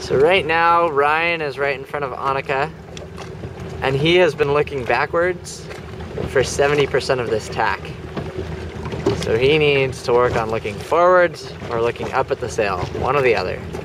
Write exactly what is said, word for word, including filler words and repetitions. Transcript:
So right now, Ryan is right in front of Annika, and he has been looking backwards for seventy percent of this tack. So he needs to work on looking forwards or looking up at the sail, one or the other.